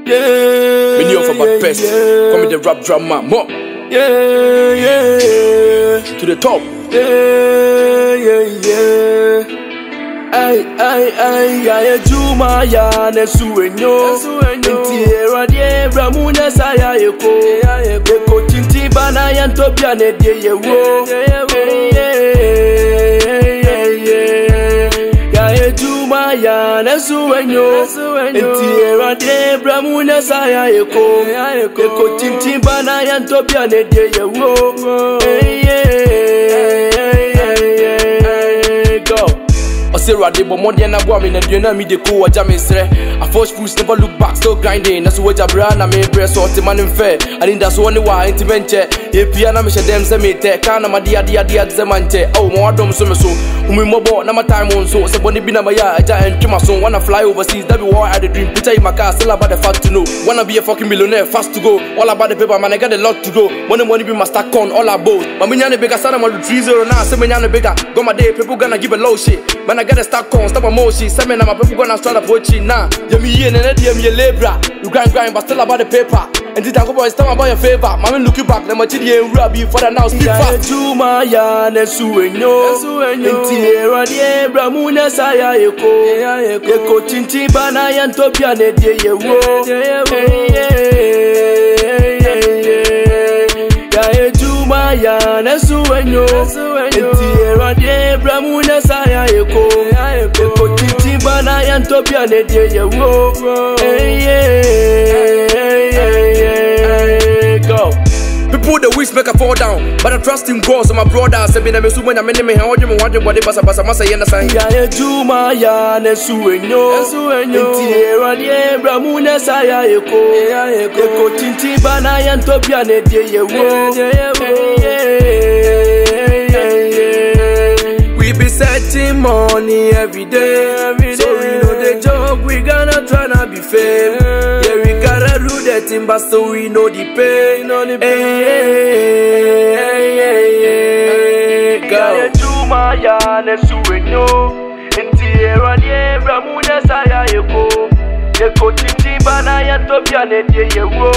Yeah. Me knew for my best. Call me the rap drama. More. Yeah, yeah. To the top. Yeah, yeah, yeah. Ay, Juma ya nesuenyo. Entiera die bramuna saya eko. Eko tinti bana yantopia ne die yewo. Ya Juma ya nesuenyo. Entiera die bramuna saya eko. Eko tinti bana yantopia ne die yewo. Go. Sarah de bo modern na boy me na dua na me de ko waja me sre. I force fools never look back, still grinding. That's what bra na me press so man fair. I think that's one wa inti venture. E pia na me she dem se me te ka na ma dia ze manche. Oh mo adom so me so. Umi mo bo na my time on so. Se boni bi na ma ya aja entry so. Wanna fly overseas, that be what I the dream. Picture in my car, still about the fact to know. Wanna be a fucking millionaire, fast to go. All about the paper, man, I got a lot to go. Money be my stack on, all about. My minyane bigger, son, I'm on 3-0 now. Se minyane bigger. Go my day, people gonna give a low shit. Man, I gotta start con, stop a motion. Send me now, my people gonna start approaching now. Yeah, me in and me a labor. You grind, but still about the paper. And this boy is talking about your favor. Mama looking back, let my chidi and rabbi for the now. Speak fast. Juma ya nesuenyo. Entiera die bramuna saya eko. Eko tinti bana yantopia ne die yewo. Ya Juma ya nesuenyo. Entiera die bramuna saya eko. Eko tinti bana yantopia ne die yewo. Go. People the wish make a fall down, but I trust in God, so my brother said me na me su when I me how you want body basa masa yenda san. Ya Juma ya nesuenyo. Entiera die bramuna saya eko. Eko tinti bana yantopia ne die yewo. We be setting money every day, so we know the job, we gonna try to be fair. Yeah, we gotta do that thing, but so we know the pain. Go. Juma ya nesuenyo. Entiera die bramuna saya eko. Eko tinti bana yantopia ne die yewo.